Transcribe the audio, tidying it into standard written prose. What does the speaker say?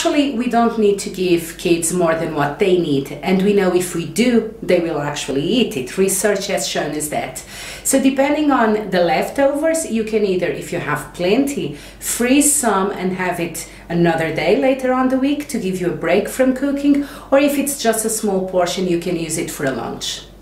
Actually, we don't need to give kids more than what they need, and we know if we do, they will actually eat it. Research has shown us that. So depending on the leftovers, you can either, if you have plenty, freeze some and have it another day later on the week to give you a break from cooking, or if it's just a small portion, you can use it for a lunch.